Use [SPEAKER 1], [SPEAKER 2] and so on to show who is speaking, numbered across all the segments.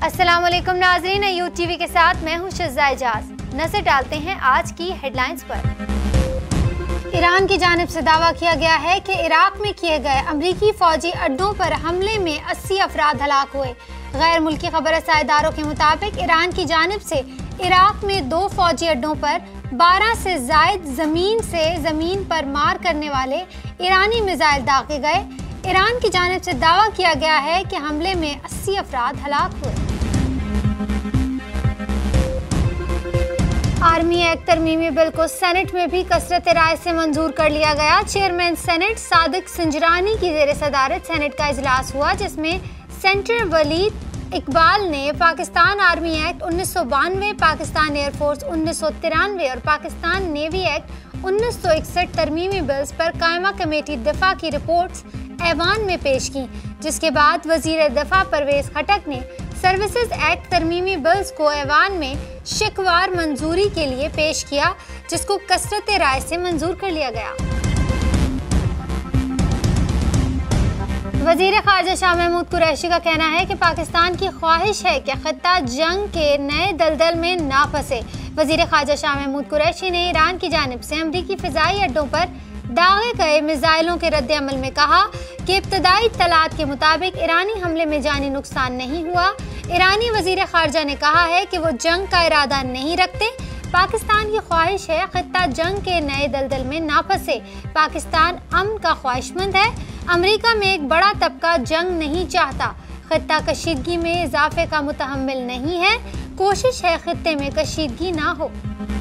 [SPEAKER 1] अस्सलाम वालेकुम नाज़रीन, यूट्यूब टीवी के साथ मैं हूं शज़ा इजाज़। नजर डालते हैं आज की हेडलाइंस पर। ईरान की जानिब से दावा किया गया है कि इराक में किए गए अमरीकी फौजी अड्डों पर हमले में 80 अफराद हलाक हुए। गैर मुल्की खबर रसाई इदारों के मुताबिक ईरान की जानिब से इराक में 2 फौजी अड्डों पर 12 से ज़ायद ज़मीन पर मार करने वाले ईरानी मिसाइल दागे गए। ईरान की जानिब से दावा किया गया है कि हमले में 80 अफराद हलाक हुए। आर्मी एक्ट तरमीमी बिल को सेनेट में भी कसरत राय से मंजूर कर लिया गया। चेयरमैन सेनेट सादिक सिंजरानी की ज़ेर सदारत सेनेट का इजलास हुआ, जिसमें सेनेटर वलीद इकबाल ने Pakistan army act 1992, Pakistan air force 1993 और पाकिस्तान नेवी एक्ट 1961 तरमीमी बिल्स पर कायमा कमेटी दफा की रिपोर्ट्स ऐवान में पेश की, जिसके बाद वजीर दफा परवेज खटक ने सर्विसेज एक्ट तरमीमी बिल्स को ऐवान में शिकवार मंजूरी के लिए पेश किया, जिसको कसरत राय से मंजूर कर लिया गया। वजीर ख़ारजा शाह महमूद कुरैशी का कहना है कि पाकिस्तान की ख्वाहिश है कि खित्ता जंग के नए दलदल में ना फंसे। वजीर ख़ारजा शाह महमूद कुरैशी ने ईरान की जानिब से अमरीकी फ़िज़ाई अड्डों पर दागे गए मिसाइलों के रद्द अमल में कहा कि इब्तदाई इत्तलात के मुताबिक ईरानी हमले में जानी नुकसान नहीं हुआ। ईरानी वजीर ख़ारजा ने कहा है कि वो जंग का इरादा नहीं रखते। पाकिस्तान की ख्वाहिश है खित्ता जंग के नए दलदल में ना फंसे। पाकिस्तान अमन का ख्वाहिशमंद है। अमेरिका में एक बड़ा तबका जंग नहीं चाहता। खित्ता कशीदगी में इजाफे का मुतहम्मिल नहीं है। कोशिश है खित्ते में कशीदगी ना हो।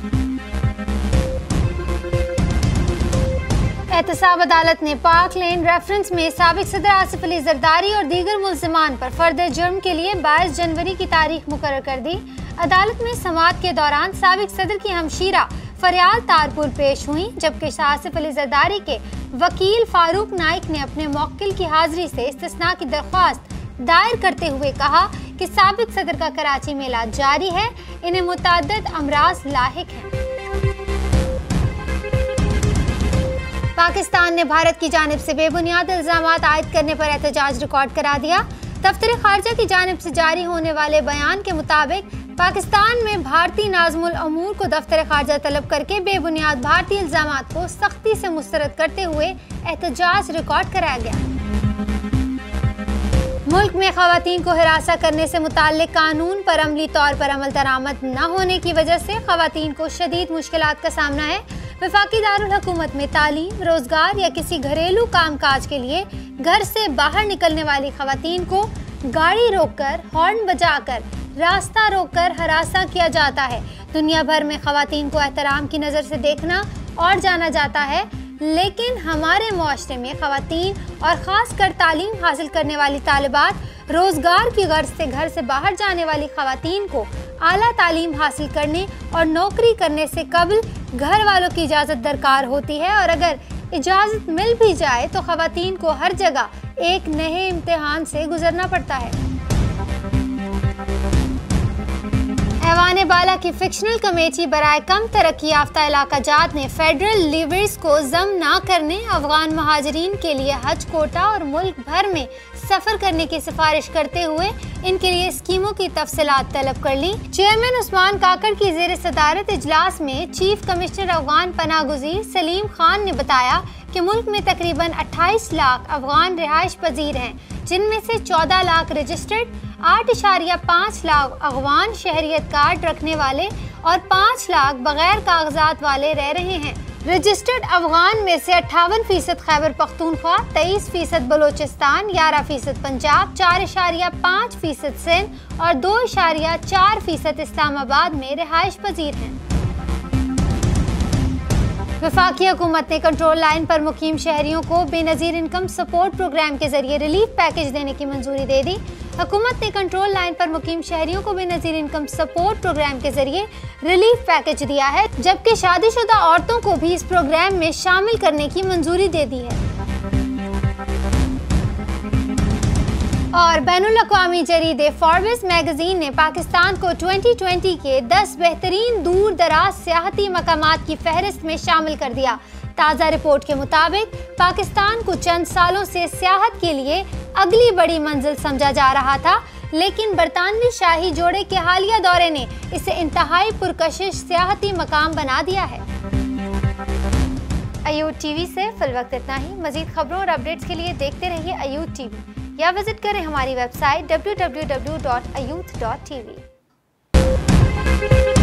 [SPEAKER 1] एहतसाब अदालत ने पाक लेन रेफरेंस में साबिक सदर आसिफ अली जरदारी और दीगर मुल्ज़िमान पर फर्द जुर्म के लिए 22 जनवरी की तारीख मुकर्रर कर दी। अदालत में समाअत के दौरान साबिक सदर की हमशीरा फरियाल तारपुर पेश हुई, जबकि आसिफ अली जरदारी के वकील फारूक नाइक ने अपने मौक्किल की हाजिरी से इस्तिस्ना की दरख्वास्त दायर करते हुए कहा कि साबिक सदर का कराची में इलाज जारी है, इन्हें मुतअद्दिद अमराज लाहिक हैं। पाकिस्तान ने भारत की जानिब से बेबुनियाद इल्ज़ामात आयद करने पर एहतजाज रिकॉर्ड करा दिया। दफ्तर खारजा की जानिब से जारी होने वाले बयान के मुताबिक पाकिस्तान में भारतीय नाज़िमुल अमूर को दफ्तर खारजा तलब करके बेबुनियाद भारतीय इल्ज़ामात को सख्ती से मुस्तरद करते हुए एहतजाज रिकॉर्ड कराया गया। मुल्क में खवातीन को हिरासा करने से मुताल्लिक कानून पर अमली तौर पर अमल दरामद न होने की वजह से खवातीन को शदीद मुश्किलात का सामना है। वफाकी दारुल हुकूमत में तालीम, रोजगार या किसी घरेलू कामकाज के लिए घर से बाहर निकलने वाली खवातीन को गाड़ी रोककर, हॉर्न बजाकर, रास्ता रोककर हरासा किया जाता है। दुनिया भर में खवातीन को एहतराम की नज़र से देखना और जाना जाता है, लेकिन हमारे मुआशरे में खवातीन और ख़ास कर तालीम हासिल करने वाली तालिबात रोज़गार की गर्ज से घर से बाहर जाने वाली खवातीन को आला तालीम हासिल करने और नौकरी करने से कबल घर वालों की इजाज़त दरकार होती है, और अगर इजाज़त मिल भी जाए तो खवातीन को हर जगह एक नए इम्तिहान से गुजरना पड़ता है। ऐवान बाला की फिक्शनल कमेटी बराए कम तरक्की याफ्ता इलाका जात ने फेडरल लीवर्स को जम ना करने, अफगान महाजरीन के लिए हज कोटा और मुल्क भर में सफर करने की सिफारिश करते हुए इनके लिए स्कीमों की तफसीलात तलब कर ली। चेयरमैन उस्मान काकड़ की ज़ेर सदारत इजलास में चीफ कमिश्नर अफगान पनागुज़ीर सलीम खान ने बताया कि मुल्क में तकरीबन 28 लाख अफगान रिहाइश पजीर हैं, जिनमें से 14 लाख रजिस्टर्ड, 8.5 लाख अफगान शहरियत कार्ड रखने वाले और 5 लाख बगैर कागजात वाले रह रहे हैं। रजिस्टर्ड अफगान में से 58% खैबर पख्तूनख्वा, 23% बलोचिस्तान, 11% पंजाब, 4.5% सिंध और 2.4% इस्लामाबाद में रिहाइश पजीर हैं। वफाकी हुकूमत ने कंट्रोल लाइन पर मुकीम शहरियों को बेनज़ीर इनकम सपोर्ट प्रोग्राम के जरिए रिलीफ पैकेज देने की मंजूरी दे दी। हुकूमत ने कंट्रोल लाइन पर मुकीम शहरियों को बेनज़ीर इनकम सपोर्ट प्रोग्राम के जरिए रिलीफ पैकेज दिया है, जबकि शादीशुदा औरतों को भी इस प्रोग्राम में शामिल करने की मंजूरी दे दी है। और बैनुल-अक़वामी जरीदे फॉर्ब्स मैगजीन ने पाकिस्तान को 2020 के 10 बेहतरीन दूर दराज सियाहती मकामात की फहरिस्त में शामिल कर दिया। ताज़ा रिपोर्ट के मुताबिक पाकिस्तान को चंद सालों से सियाहत के लिए अगली बड़ी मंजिल समझा जा रहा था, लेकिन बरतानवी शाही जोड़े के हालिया दौरे ने इसे इंतहाई पुरकशिश सियाहती मकाम बना दिया है। अयूद टीवी से फिलवक्त इतना ही। मजीद खबरों और अपडेट्स के लिए देखते रहिए अयूद टीवी या विजिट करें हमारी वेबसाइट www.ayud.tv।